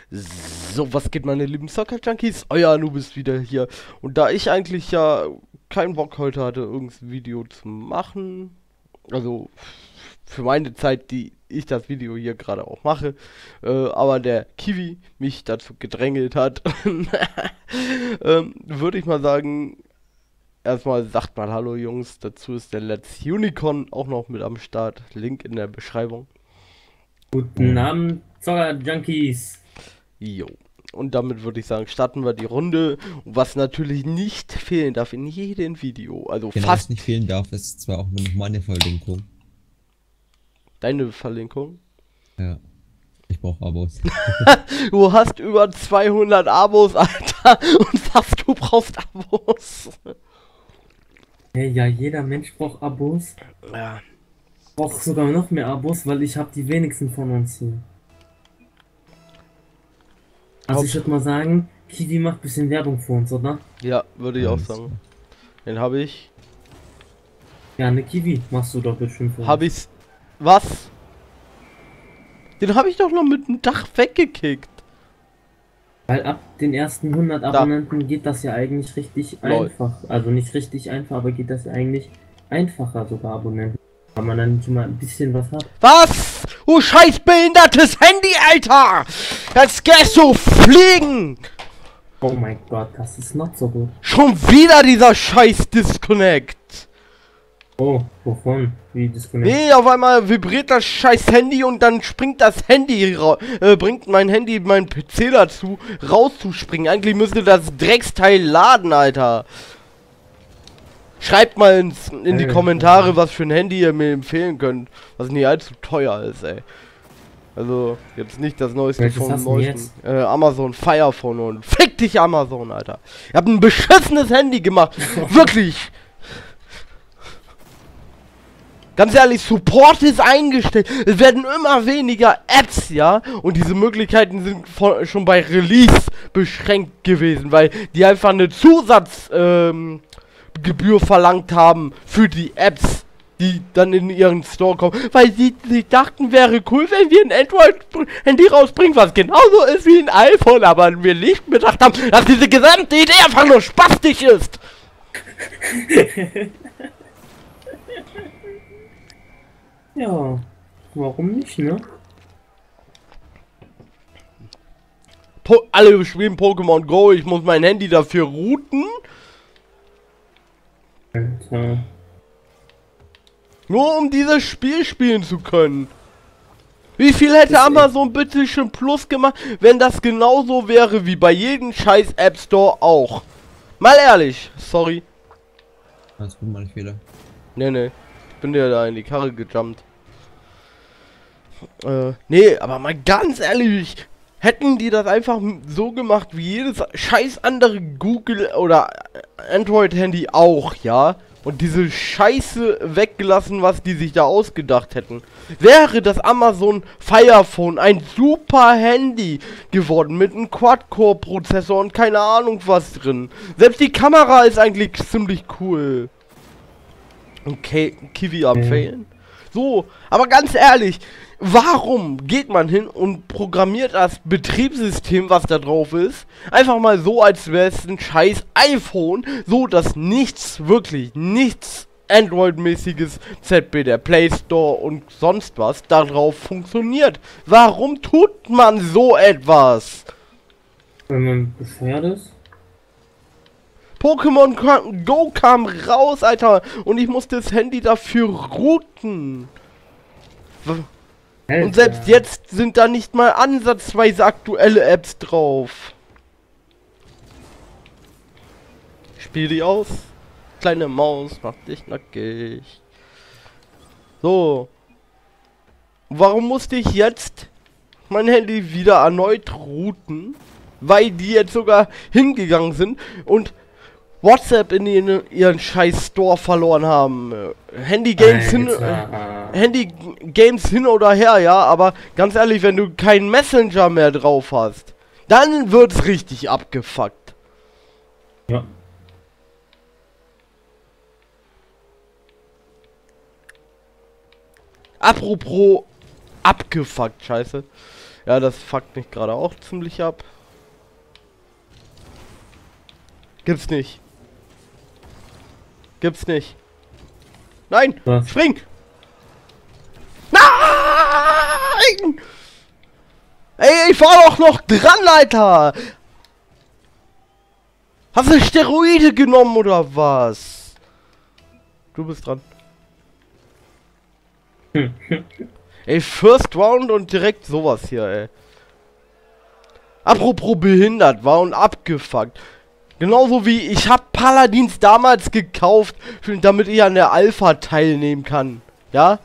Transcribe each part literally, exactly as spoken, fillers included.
So, was geht, meine lieben Soccer-Junkies? Euer Anubis wieder hier. Und da ich eigentlich ja keinen Bock heute hatte, irgendein Video zu machen, also für meine Zeit, die ich das Video hier gerade auch mache, äh, aber der Kiwi mich dazu gedrängelt hat, ähm, würde ich mal sagen, erstmal sagt mal Hallo Jungs, dazu ist der Let's Unicorn auch noch mit am Start, Link in der Beschreibung. Guten Abend, Zocker-Junkies. Jo. Und damit würde ich sagen, starten wir die Runde. Was natürlich nicht fehlen darf in jedem Video. Also Genau, was fast nicht fehlen darf, ist zwar auch nur noch meine Verlinkung. deine Verlinkung. Ja, ich brauche Abos. Du hast über zweihundert Abos, Alter. Und fast du brauchst Abos. Hey, ja, jeder Mensch braucht Abos. Ja. Braucht sogar noch mehr Abos, weil ich habe die wenigsten von uns hier. Also ich würde mal sagen, Kiwi macht ein bisschen Werbung für uns, oder? Ja, würde ich auch Alles sagen. klar. Den habe ich. Ja, eine Kiwi machst du doch bestimmt für Habe uns. ich's. Was? Den habe ich doch noch mit dem Dach weggekickt. Weil ab den ersten hundert Abonnenten geht das ja eigentlich richtig Lol. einfach. Also nicht richtig einfach, aber geht das ja eigentlich einfacher sogar Abonnenten. Weil man dann schon mal ein bisschen was hat. Was? Du scheiß behindertes Handy, Alter! Jetzt gehst du fliegen! Oh mein Gott, das ist not so gut. Schon wieder dieser scheiß Disconnect! Oh, wovon? Wie disconnect? Nee, auf einmal vibriert das scheiß Handy und dann springt das Handy ra äh, bringt mein Handy, mein P C dazu, rauszuspringen. Eigentlich müsste das Drecksteil laden, Alter. Schreibt mal ins, in die Alter. Kommentare, was für ein Handy ihr mir empfehlen könnt, was nicht allzu teuer ist, ey. Also, jetzt nicht das neueste Welches vom hast du neuesten. Äh, Amazon Fire Phone und fick dich Amazon, Alter. Ihr habt ein beschissenes Handy gemacht. Wirklich. Ganz ehrlich, Support ist eingestellt. Es werden immer weniger Apps, ja. Und diese Möglichkeiten sind von, schon bei Release beschränkt gewesen, weil die einfach eine Zusatzgebühr ähm, Gebühr verlangt haben für die Apps, die dann in ihren Store kommen. Weil sie, sie dachten, wäre cool, wenn wir ein Android-Handy rausbringen, was genauso ist wie ein iPhone, aber wir nicht bedacht haben, dass diese gesamte Idee einfach nur spastisch ist. Ja, warum nicht, ne? Po alle spielen Pokémon Go, ich muss mein Handy dafür routen. Alter. Nur um dieses Spiel spielen zu können. Wie viel hätte Das ist Amazon bitte schon Plus gemacht, wenn das genauso wäre wie bei jedem scheiß App Store auch? Mal ehrlich, sorry. Alles gut, mein Fehler. Nee, nee. Ich bin dir da in die Karre gejumpt. Äh, nee, aber mal ganz ehrlich, hätten die das einfach so gemacht wie jedes scheiß andere Google oder Android-Handy auch, ja? Und diese Scheiße weggelassen, was die sich da ausgedacht hätten. Wäre das Amazon Fire Phone ein super Handy geworden mit einem Quad-Core-Prozessor und keine Ahnung was drin. Selbst die Kamera ist eigentlich ziemlich cool. Okay, Kiwi am Failen. So, aber ganz ehrlich, warum geht man hin und programmiert das Betriebssystem, was da drauf ist, einfach mal so, als wäre es ein scheiß iPhone, so dass nichts, wirklich nichts Android-mäßiges, Z B, der Play Store und sonst was darauf funktioniert? Warum tut man so etwas? Wenn man bescheuert ist? Pokémon Go kam raus, Alter, und ich musste das Handy dafür routen. Und selbst Alter. jetzt sind da nicht mal ansatzweise aktuelle Apps drauf. Spiel die aus. Kleine Maus, mach dich nackig. So. Warum musste ich jetzt mein Handy wieder erneut routen? Weil die jetzt sogar hingegangen sind und WhatsApp in ihren, ihren scheiß Store verloren haben. Handy-Games hin, Alter. Handy-Games hin oder her, ja, aber ganz ehrlich, wenn du keinen Messenger mehr drauf hast, dann wird's richtig abgefuckt. Ja. Apropos abgefuckt, scheiße. Ja, das fuckt mich gerade auch ziemlich ab. Gibt's nicht. Gibt's nicht. Nein! Was? Spring! Nein! Ey, ich war doch noch dran, Alter! Hast du Steroide genommen oder was? Du bist dran. Ey, First Round und direkt sowas hier, ey. Apropos behindert war und abgefuckt. Genauso wie ich hab Paladins damals gekauft, für, damit ich an der Alpha teilnehmen kann. Ja?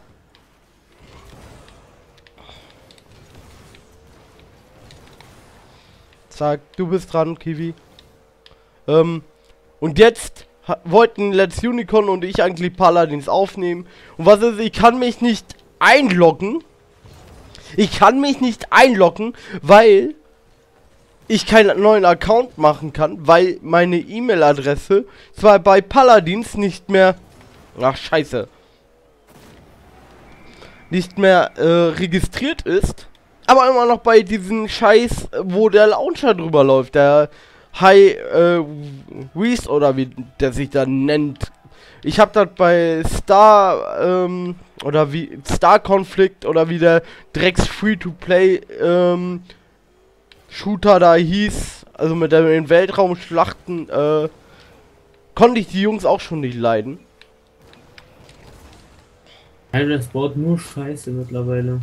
Zack, du bist dran, Kiwi. Ähm, und jetzt wollten Let's Unicorn und ich eigentlich Paladins aufnehmen. Und was ist, ich kann mich nicht einloggen. Ich kann mich nicht einloggen, weil ich keinen neuen Account machen kann, weil meine E-Mail-Adresse zwar bei Paladins nicht mehr... Ach, scheiße. Nicht mehr äh, registriert ist, aber immer noch bei diesen Scheiß, wo der Launcher drüber läuft, der High äh, Reese oder wie der sich dann nennt. Ich habe das bei Star ähm, oder wie Star Conflict oder wie der Drecks Free-to-Play ähm, Shooter da hieß, also mit den Weltraumschlachten, äh, konnte ich die Jungs auch schon nicht leiden. Alter, das baut nur Scheiße mittlerweile.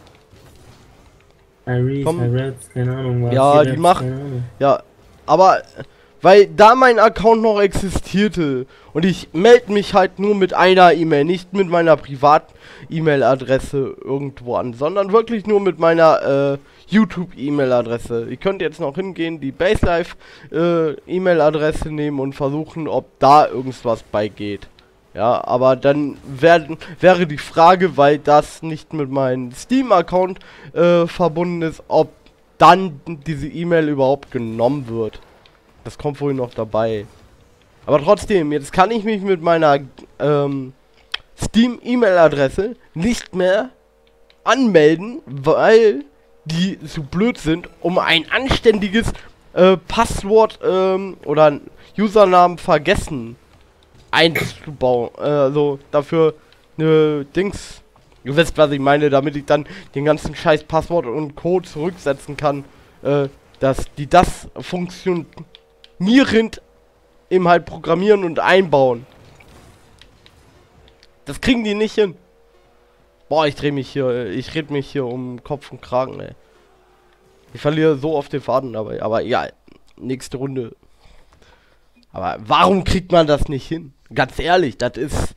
Iris, Komm. Irats, keine Ahnung was. Ja, Irats, die machen- keine Ahnung. Ja, aber weil da mein Account noch existierte und ich melde mich halt nur mit einer E-Mail, nicht mit meiner Privat-E-Mail-Adresse irgendwo an, sondern wirklich nur mit meiner äh, YouTube-E-Mail-Adresse. Ihr könnt jetzt noch hingehen, die Baselife äh, E-Mail-Adresse nehmen und versuchen, ob da irgendwas beigeht. Ja, aber dann werden, wäre die Frage, weil das nicht mit meinem Steam-Account äh, verbunden ist, ob dann diese E-Mail überhaupt genommen wird. Das kommt wohl noch dabei. Aber trotzdem, jetzt kann ich mich mit meiner ähm, Steam-E-Mail-Adresse nicht mehr anmelden, weil die so blöd sind, um ein anständiges äh, Passwort ähm, oder Usernamen vergessen einzubauen. Äh, also dafür eine Dings. Ihr wisst, was ich meine, damit ich dann den ganzen scheiß Passwort und Code zurücksetzen kann, äh, dass die das funktionierend eben halt programmieren und einbauen. Das kriegen die nicht hin. Boah, ich dreh mich hier, ich red mich hier um Kopf und Kragen, ey. Ich verliere so oft den Faden dabei, aber ja, nächste Runde. Aber warum kriegt man das nicht hin? Ganz ehrlich, das ist...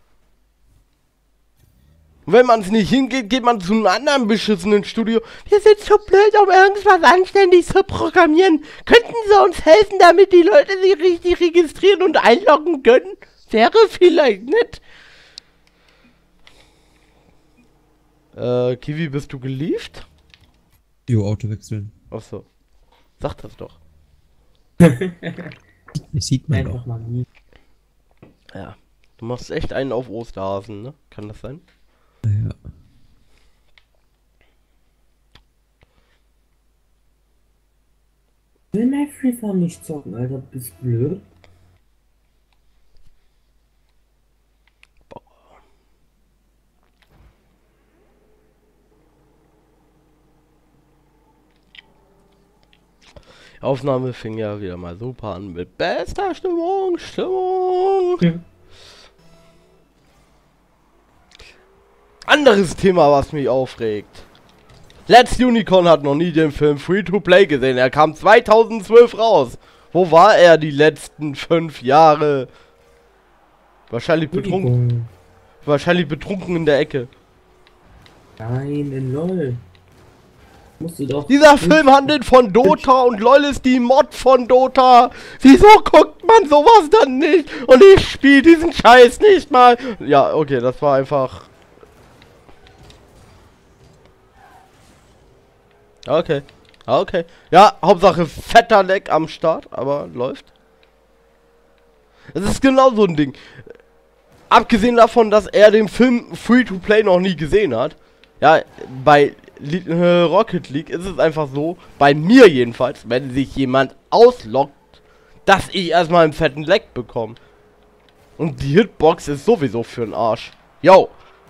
Wenn man es nicht hingeht, geht man zu einem anderen beschissenen Studio. Wir sind so blöd, um irgendwas anständig zu programmieren. Könnten Sie uns helfen, damit die Leute sich richtig registrieren und einloggen können? Wäre vielleicht nett. Äh, Kiwi, bist du gelieft? Jo, Auto wechseln. Achso. Sag das doch. Das sieht man Einfach doch. mal nie. Ja. Du machst echt einen auf Osterhasen, ne? Kann das sein? Ja. Ich will mein Free Fire nicht zocken, Alter, bist du blöd? Die Aufnahme fing ja wieder mal super an mit bester Stimmung, Stimmung. Hm. Anderes Thema, was mich aufregt. Let's Unicorn hat noch nie den Film Free-to-Play gesehen. Er kam zweitausendzwölf raus. Wo war er die letzten fünf Jahre? Wahrscheinlich betrunken. Entschuldigung. Wahrscheinlich betrunken in der Ecke. Nein, in LOL. Musst du doch. Dieser Film handelt von Dota und LOL ist die Mod von Dota. Wieso guckt man sowas dann nicht? Und ich spiele diesen Scheiß nicht mal. Ja, okay, das war einfach... Okay. Okay. Ja, Hauptsache fetter Leck am Start, aber läuft. Es ist genau so ein Ding. Abgesehen davon, dass er den Film Free-to-Play noch nie gesehen hat. Ja, bei Li- äh, Rocket League ist es einfach so, bei mir jedenfalls, wenn sich jemand ausloggt, dass ich erstmal einen fetten Leck bekomme. Und die Hitbox ist sowieso für den Arsch. Yo!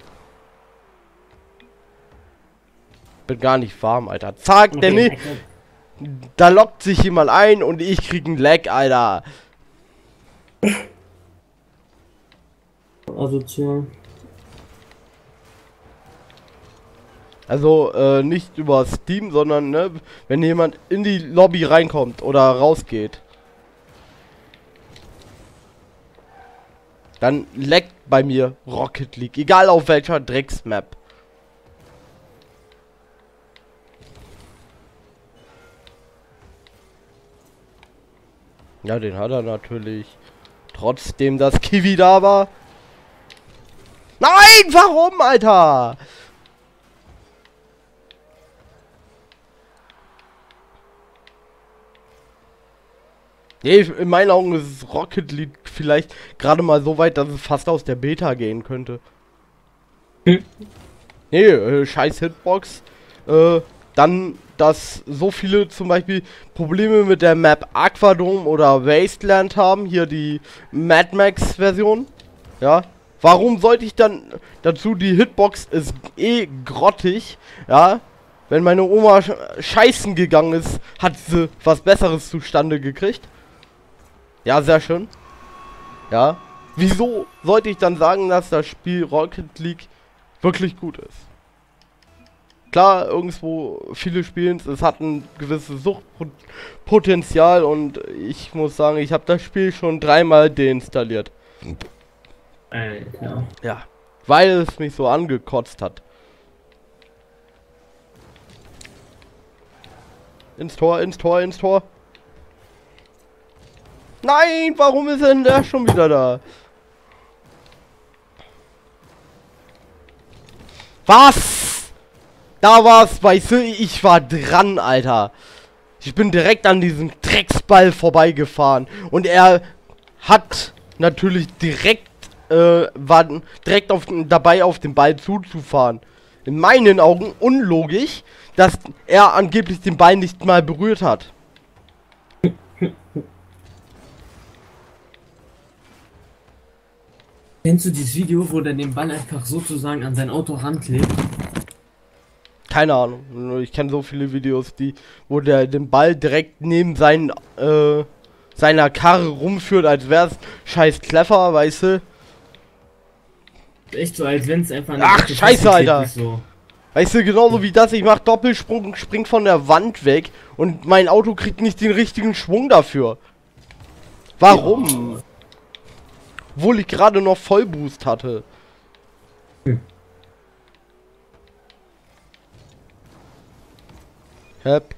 Bin gar nicht warm, Alter. Zack, Okay, der ne da lockt sich jemand ein und ich krieg einen Leck, Alter. Asozial. Also, äh, nicht über Steam, sondern, ne, wenn jemand in die Lobby reinkommt oder rausgeht. Dann leckt bei mir Rocket League, egal auf welcher Drecksmap. Ja, den hat er natürlich. Trotzdem, dass Kiwi da war. Nein, warum, Alter? Nee, in meinen Augen ist Rocket League vielleicht gerade mal so weit, dass es fast aus der Beta gehen könnte. Hm. Nee, äh, scheiß Hitbox. Äh, dann, dass so viele zum Beispiel Probleme mit der Map Aquadome oder Wasteland haben. Hier die Mad Max Version. Ja. Warum sollte ich dann dazu, die Hitbox ist eh grottig, ja. Wenn meine Oma sch scheißen gegangen ist, hat sie was Besseres zustande gekriegt. Ja, sehr schön. Ja. Wieso sollte ich dann sagen, dass das Spiel Rocket League wirklich gut ist? Klar, irgendwo viele spielen es, es hat ein gewisses Suchtpotenzial und ich muss sagen, ich habe das Spiel schon dreimal deinstalliert. Alter. Ja, weil es mich so angekotzt hat. Ins Tor, ins Tor, ins Tor. Nein, warum ist denn der schon wieder da? Was? Da war's, weißt du, ich war dran, Alter. Ich bin direkt an diesem Drecksball vorbeigefahren. Und er hat natürlich direkt, äh, war direkt auf, dabei auf den Ball zuzufahren. In meinen Augen unlogisch, dass er angeblich den Ball nicht mal berührt hat. Kennst du dieses Video, wo der den Ball einfach sozusagen an sein Auto ranklebt? Keine Ahnung. Ich kenne so viele Videos, die, wo der den Ball direkt neben seinen, äh, seiner Karre rumführt, als wäre es scheiß clever, weißt du? Echt so, als wenn es einfach eine Ach, echte scheiße, Fesselkette Alter. ist, so. Weißt du, genauso wie das, ich mach Doppelsprung, spring von der Wand weg und mein Auto kriegt nicht den richtigen Schwung dafür. Warum? Ja. Obwohl ich gerade noch Vollboost hatte. Hm. Hep.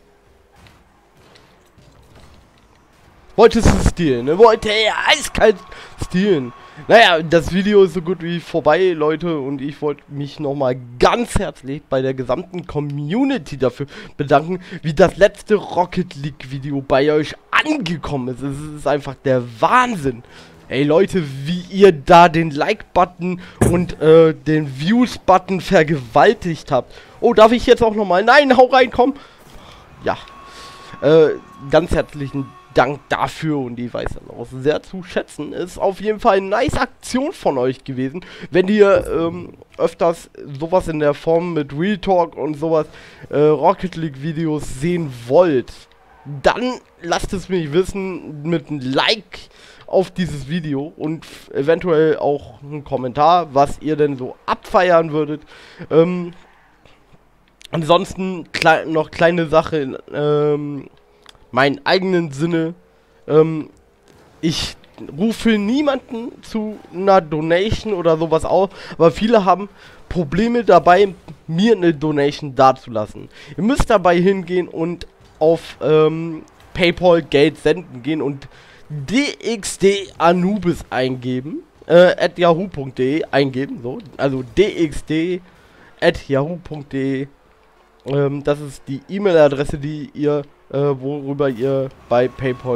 Wolltest du stehlen, ne? Wollte er eiskalt stehlen. Naja, das Video ist so gut wie vorbei, Leute. Und ich wollte mich nochmal ganz herzlich bei der gesamten Community dafür bedanken, wie das letzte Rocket League Video bei euch angekommen ist. Es ist einfach der Wahnsinn. Ey Leute, wie ihr da den Like-Button und äh, den Views-Button vergewaltigt habt. Oh, darf ich jetzt auch nochmal? Nein, hau rein, komm. Ja. Äh, ganz herzlichen Dank dafür und ich weiß dann auch sehr zu schätzen. Ist auf jeden Fall eine nice Aktion von euch gewesen. Wenn ihr ähm, öfters sowas in der Form mit Real Talk und sowas äh, Rocket League Videos sehen wollt, dann lasst es mich wissen mit einem Like auf dieses Video und eventuell auch einen Kommentar, was ihr denn so abfeiern würdet. Ähm, ansonsten klei noch kleine Sache in ähm, meinen eigenen Sinne. Ähm, ich rufe niemanden zu einer Donation oder sowas auf, aber viele haben Probleme dabei, mir eine Donation dazulassen. Ihr müsst dabei hingehen und auf ähm, PayPal Geld senden gehen und D X D Anubis eingeben, äh, at yahoo punkt de eingeben, so, also D X D at yahoo punkt de, ähm, das ist die E-Mail-Adresse, die ihr, äh, worüber ihr bei PayPal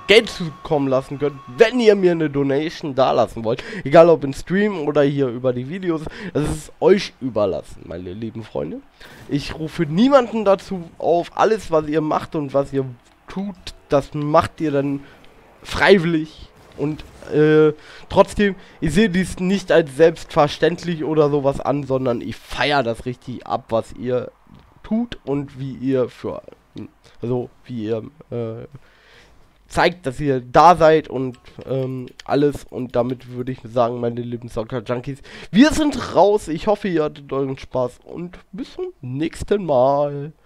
Geld zukommen lassen könnt, wenn ihr mir eine Donation da lassen wollt. Egal ob im Stream oder hier über die Videos. Das ist euch überlassen, meine lieben Freunde. Ich rufe niemanden dazu auf. Alles, was ihr macht und was ihr tut, das macht ihr dann freiwillig. Und äh, trotzdem, ich sehe dies nicht als selbstverständlich oder sowas an, sondern ich feiere das richtig ab, was ihr tut und wie ihr für, also wie ihr äh, zeigt, dass ihr da seid und ähm, alles. Und damit würde ich sagen, meine lieben Soccer Junkies, wir sind raus. Ich hoffe, ihr hattet euren Spaß und bis zum nächsten Mal.